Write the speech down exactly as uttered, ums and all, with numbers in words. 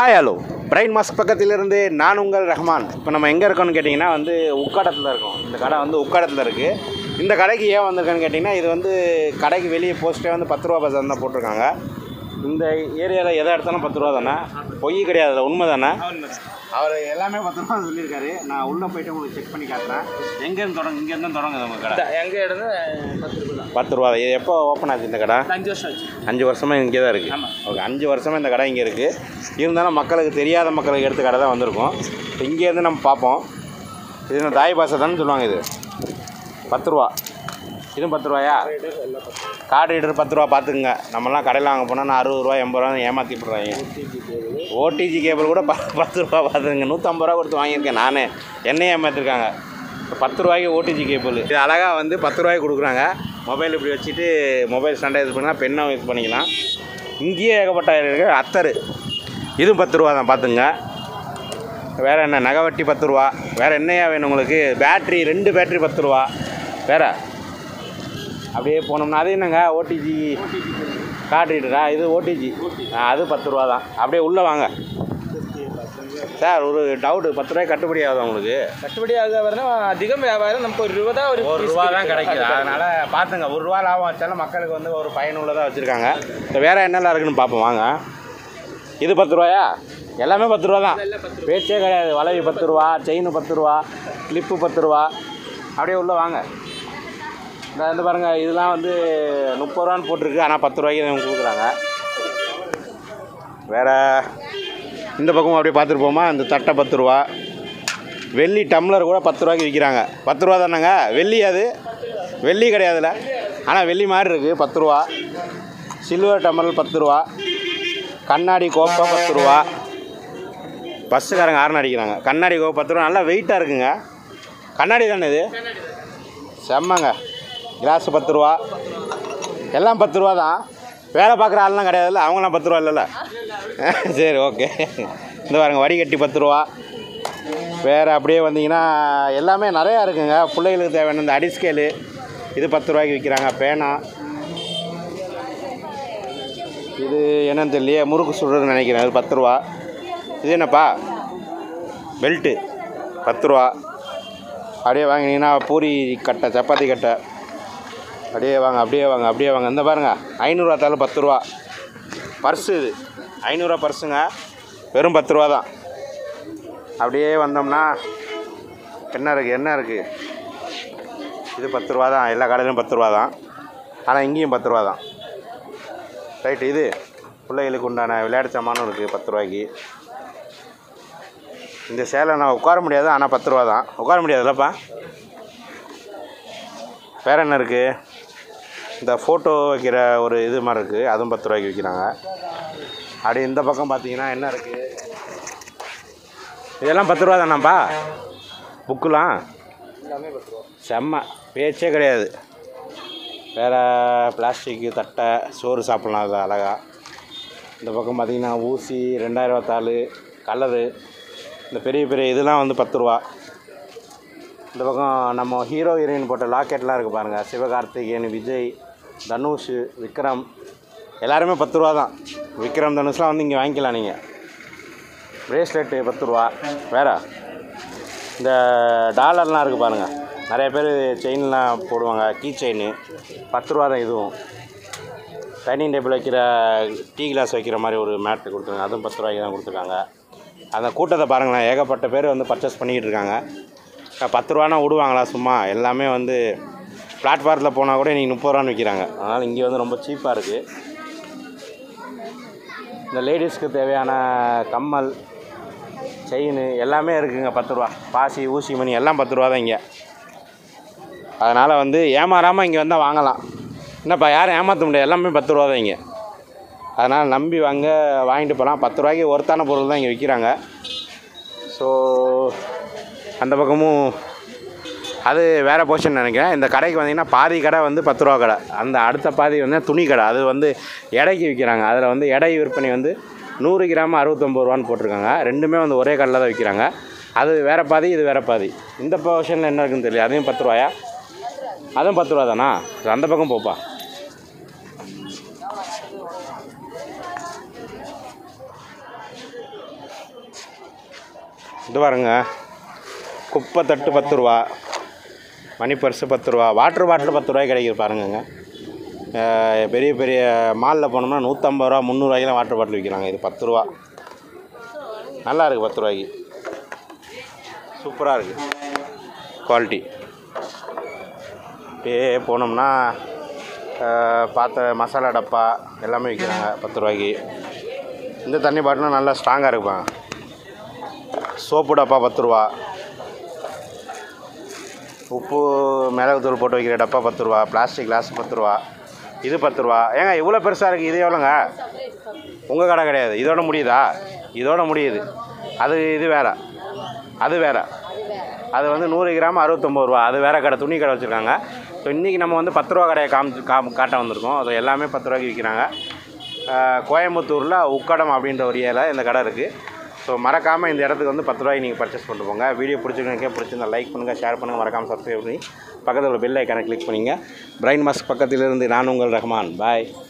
Hi hello brain mask பக்கத்திலிருந்து நான் உங்கள் ரஹ்மான். இப்போ நம்ம எங்கே இருக்கோம்னு கேட்டிங்கன்னா வந்து உக்கடத்தில் இருக்கோம். இந்த கடை வந்து உக்கடத்தில் இருக்குது. இந்த கடைக்கு ஏன் வந்திருக்கேன்னு கேட்டிங்கன்னா, இது வந்து கடைக்கு வெளியே போஸ்ட்டே வந்து பத்து ரூபா பஜார் தான் போட்டிருக்காங்க. இந்த ஏரியாவில் எதை எடுத்தாலும் பத்து ரூபா தானே, பொய் கிடையாது, அதில் உண்மை தானே. அவர் எல்லாமே பத்து ரூபா சொல்லியிருக்காரு. நான் உள்ளே போய்ட்டு உங்களுக்கு செக் பண்ணி காட்டுறேன். எங்கேருந்து தொடங்க இங்கேருந்து தொடங்குது உங்கள் கடை? எங்கள் இடம் பத்து ரூபா பத்து ரூபா. இது எப்போ ஓப்பன் ஆச்சு இந்த கடை? அஞ்சு வருஷம் ஆச்சு. அஞ்சு வருஷமாக இங்கே தான் இருக்குது. ஓகே, அஞ்சு வருஷமாக இந்த கடை இங்கே இருக்குது. இருந்தாலும் மக்களுக்கு தெரியாத மக்களுக்கு எடுத்த கடை தான் வந்திருக்கும். இங்கேருந்து நம்ம பார்ப்போம். இது இந்த தாய் பாசை தானே சொல்லுவாங்க. இது பத்து ரூபா. இதுவும் பத்து ரூபாயா? கார்டு ரீடர் பத்து ரூபா. பார்த்துக்குங்க, நம்மலாம் கடையில் வாங்க போனால் நான் அறுபது ரூபா எண்பது ரூபா ஏமாற்றி விட்றாங்க. ஓடிஜி கேபிள் கூட ப பத்து ரூபா. பார்த்துக்குங்க, நூற்றம்பது ரூபா கொடுத்து வாங்கியிருக்கேன் நான். என்னையே ஏமாற்றிருக்காங்க. பத்து ரூபாய்க்கு ஓடிஜி கேபிள். இது அழகாக வந்து பத்து ரூபாய்க்கு கொடுக்குறாங்க. மொபைல் இப்படி வச்சுட்டு மொபைல் ஸ்டாண்டை யூஸ் பண்ணால் பெண்ணாக யூஸ் பண்ணிக்கலாம். இங்கேயே ஏகப்பட்ட இருக்குது. அத்தர் இதுவும் பத்து ரூபா தான். பார்த்துங்க. வேறு என்ன, நகைவட்டி பத்து ரூபா. வேறு என்னையா வேணும் உங்களுக்கு? பேட்ரி, ரெண்டு பேட்ரி பத்து ரூபா. வேறு அப்படியே போனோம்னா அது என்னங்க, ஓடிஜி கார்டு ரீடரா? இது ஓடிஜி, அது பத்து ரூபா தான். அப்படியே உள்ளே வாங்க சார். ஒரு டவுட்டு, பத்து ரூபாய்க்கு கட்டுப்படி ஆகுது உங்களுக்கு? கட்டுப்படி ஆகுது வரனா அதிகம் வியாபாரம். நமக்கு ஒரு ரூபா தான், ஒரு ஒரு ரூபா தான் கிடைக்குது. அதனால் பார்த்துங்க, ஒரு ரூபா லாபம் வச்சாலும் மக்களுக்கு வந்து ஒரு பயனுள்ளதாக வச்சுருக்காங்க. இப்போ வேறு என்னெல்லாம் இருக்குதுன்னு பார்ப்போம் வாங்க. இது பத்து ரூபாயா? எல்லாமே பத்து ரூபா தான், பேச்சே கிடையாது. வளைவி பத்து ரூபா, செயின் பத்து ரூபா, கிளிப்பு பத்து ரூபா. அப்படியே உள்ளே வாங்க. இந்த வந்து பாருங்கள், இதெல்லாம் வந்து முப்பது ரூபான்னு போட்டிருக்கு. ஆனால் பத்து ரூபாய்க்கு இவங்க கொடுக்குறாங்க. வேறு இந்த பக்கமும் அப்படியே பார்த்துட்டு போமா. இந்த தட்டை பத்து ரூபா. வெள்ளி டம்ளர் கூட பத்து ரூபாய்க்கு விற்கிறாங்க. பத்து ரூபா தானேங்க வெள்ளி? அது வெள்ளி கிடையாதுல்ல, ஆனால் வெள்ளி மாதிரி இருக்குது. பத்து ரூபா. சில்வர் டம்ளர் பத்து ரூபா. கண்ணாடி கோப்பை பத்து ரூபா. பஸ்ஸுக்காரங்க ஆரன் அடிக்கிறாங்க. கண்ணாடி கோப்பை பத்து ரூபா. நல்லா வெயிட்டாக இருக்குங்க. கண்ணாடி தானே இது? செம்மங்க. கிளாஸு பத்து ரூபா. எல்லாம் பத்து ரூபா தான். வேலை பார்க்குற ஆள்லாம் கிடையாதுல்ல, அவங்களாம் பத்து ரூபா இல்லைல்ல. சரி, ஓகே. இந்த பாருங்க, வடிகட்டி பத்து ரூபா. வேறு அப்படியே வந்தீங்கன்னா எல்லாமே நிறையா இருக்குங்க. பிள்ளைகளுக்கு தேவையான இந்த அடிஸ்கேலு இது பத்து ரூபாய்க்கு விற்கிறாங்க. பேனா இது என்னன்னு தெரியலையே, முறுக்கு சுடுறதுன்னு நினைக்கிறேன். அது பத்து ரூபா. இது என்னப்பா? பெல்ட்டு பத்து ரூபா. அப்படியே வாங்கினீங்கன்னா பூரி கட்டை, சப்பாத்தி கட்டை. அப்படியே வாங்க, அப்படியே வாங்க, அப்படியே வாங்க. இந்த பாருங்கள், ஐநூறுரூவா தாலும் பத்து ரூபா. பர்ஸு இது ஐநூறுரூவா பர்ஸுங்க, வெறும் பத்து ரூபா தான். அப்படியே வந்தோம்னா என்ன இருக்குது, என்ன இருக்குது? இது பத்து ரூபா தான். எல்லா கடையிலும் பத்து ரூபா தான், ஆனால் இங்கேயும் பத்து ரூபா தான். ரைட்டு. இது பிள்ளைகளுக்கு உண்டான விளையாட்டு சாமானும் இருக்குது பத்து ரூபாய்க்கு. இந்த சேலை நான் உட்கார முடியாது, ஆனால் பத்து ரூபா தான். உட்கார முடியாதுல்லப்பா. வேறு என்ன இருக்குது? இந்த ஃபோட்டோ வைக்கிற ஒரு இது மாதிரி இருக்குது, அதுவும் பத்து ரூபாய்க்கு விற்கிறாங்க. அப்படி இந்த பக்கம் பார்த்தீங்கன்னா என்ன இருக்குது? இதெல்லாம் பத்து ரூபா தானாப்பா. புக்குலாம் எல்லாமே பத்து ரூபா. செம்ம, பேச்சே கிடையாது. வேறு பிளாஸ்டிக்கு தட்டை, சோறு சாப்பிட்லாம் அது அழகா. இந்த பக்கம் பார்த்திங்கன்னா ஊசி ரெண்டாயிரரூவா தாள், கலரு, இந்த பெரிய பெரிய இதெல்லாம் வந்து பத்து ரூபா. இந்த பக்கம் நம்ம ஹீரோ ஹீரோயின் போட்ட லாக்கெட்லாம் இருக்குது பாருங்கள். சிவகார்த்திகேயன், விஜய், தனுஷ், விக்ரம் எல்லாருமே பத்து ரூபா தான். விக்ரம், தனுஷ்லாம் வந்து இங்கே வாங்கிக்கலாம் நீங்கள். ப்ரேஸ்லெட்டு பத்து ரூபா. வேறு இந்த டாலர்லாம் இருக்குது பாருங்கள். நிறைய பேர் செயின்லாம் போடுவாங்க, கீ செயின் பத்து ரூபா தான். இதுவும் டைனிங் டேபிள் வைக்கிற டீ கிளாஸ் வைக்கிற மாதிரி ஒரு மேட்டு கொடுத்துருங்க, அதுவும் பத்து ரூபாய்க்கு தான் கொடுத்துருக்காங்க. அந்த கூட்டத்தை பாருங்களேன், ஏகப்பட்ட பேர் வந்து பர்ச்சேஸ் பண்ணிக்கிட்டு இருக்காங்க. பத்து ரூபானா விடுவாங்களா சும்மா? எல்லாமே வந்து பிளாட்ஃபாரத்தில் போனால் கூட இன்றைக்கி முப்பது ரூபான்னு விற்கிறாங்க. அதனால் இங்கே வந்து ரொம்ப சீப்பாக இருக்குது. இந்த லேடிஸ்க்கு தேவையான கம்மல், செயின் எல்லாமே இருக்குதுங்க பத்து ரூபா. பாசி, ஊசி, மணி எல்லாம் பத்து ரூபா தான் இங்கே. அதனால் வந்து ஏமாறாமல் இங்கே வந்தால் வாங்கலாம். என்னப்பா, யாரும் ஏமாற்ற முடியாது, எல்லாமே பத்து ரூபா தான் இங்கே. அதனால் நம்பி வாங்க, வாங்கிட்டு போகலாம். பத்து ரூபாய்க்கு ஒருத்தான பொருள் தான் இங்கே விற்கிறாங்க. ஸோ அந்த பக்கமும் அது வேறு போர்ஷன் நினைக்கிறேன். இந்த கடைக்கு வந்தீங்கன்னா பாதி கடை வந்து பத்து ரூபா கடை, அந்த அடுத்த பாதி வந்து துணி கடை, அது வந்து எடைக்கு விற்கிறாங்க. அதில் வந்து எடை விற்பனை வந்து நூறு கிராம் அறுபத்தொம்பது ரூபான்னு போட்டிருக்காங்க. ரெண்டுமே வந்து ஒரே கடையில் தான் விற்கிறாங்க. அது வேறு பாதி, இது வேறு பாதி. இந்த போர்ஷனில் என்ன இருக்குதுன்னு தெரியல. அதையும் பத்து ரூபாயா? அதுவும் பத்து ரூபா தானா? அந்த பக்கம் போப்பா. இது பாருங்க, குப்பை தட்டு பத்து ரூபா, மணி பர்ஸு பத்து ரூபா, வாட்ரு பாட்டில் பத்து ரூபாய்க்கு கிடைக்குது பாருங்கங்க. பெரிய பெரிய மாலில் போனோம்னா நூற்றம்பது ரூபா முந்நூறுவாய்க்கெலாம் வாட்டர் பாட்டில் விற்கிறாங்க. இது பத்து ரூபா, நல்லா இருக்குது. பத்து ரூபாய்க்கு சூப்பராக இருக்குது குவாலிட்டி. அப்படியே போனோம்னா பார்த்த மசாலா டப்பா எல்லாமே விற்கிறாங்க பத்து ரூபாய்க்கு. இந்த தண்ணி பாட்டிலும் நல்லா ஸ்ட்ராங்காக இருக்குப்பாங்க. சோப்பு டப்பா பத்து ரூபா, உப்பு மிளகுத்தூள் போட்டு வைக்கிற டப்பா பத்து ரூபா, பிளாஸ்டிக் கிளாஸ் பத்து ரூபா, இது பத்து ரூபா. ஏங்க இவ்வளோ பெருசாக இருக்குது, இது எவ்வளோங்க? உங்கள் கடை கிடையாது, இதோட முடியுதா? இதோட முடியுது. அது இது வேறு, அது வேறு. அது வந்து நூறு கிராம் அறுபத்தொம்பது ரூபா, அது வேறு கடை, துணி கடை வச்சுருக்காங்க. ஸோ இன்றைக்கி நம்ம வந்து பத்து ரூபா கடையை காமிச்சு கா காட்ட வந்திருக்கோம். அது எல்லாமே பத்து ரூபாய்க்கு விற்கிறாங்க. கோயம்புத்தூரில் உக்கடம் அப்படின்ற ஒரு ஏரியாவில் இந்த கடை இருக்குது. ஸோ மறக்காமல் இந்த இடத்துக்கு வந்து பத்து ரூபாய்க்கு நீங்கள் பர்ச்சேஸ் பண்ணிட்டு போங்க. வீடியோ பிடிச்சிருக்கே பிடிச்சிருந்தா லைக் பண்ணுங்கள், ஷேர் பண்ணுங்கள், மறக்காமல் சப்ஸ்கிரைப் பண்ணி பக்கத்தில் உள்ள பெல் ஐக்கானை கிளிக் பண்ணிங்க. பிரைன் மாஸ்க் பக்கத்திலிருந்து நான் உங்கள் ரஹ்மான். பாய்.